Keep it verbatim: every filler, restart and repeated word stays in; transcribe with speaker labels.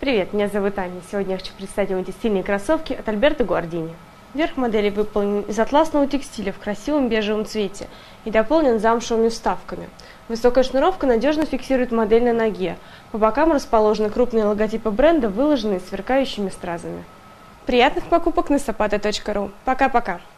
Speaker 1: Привет, меня зовут Аня. Сегодня я хочу представить вам эти стильные кроссовки от Альберто Гуардини. Верх модели выполнен из атласного текстиля в красивом бежевом цвете и дополнен замшевыми вставками. Высокая шнуровка надежно фиксирует модель на ноге. По бокам расположены крупные логотипы бренда, выложенные сверкающими стразами. Приятных покупок на сапата точка ру. Пока-пока!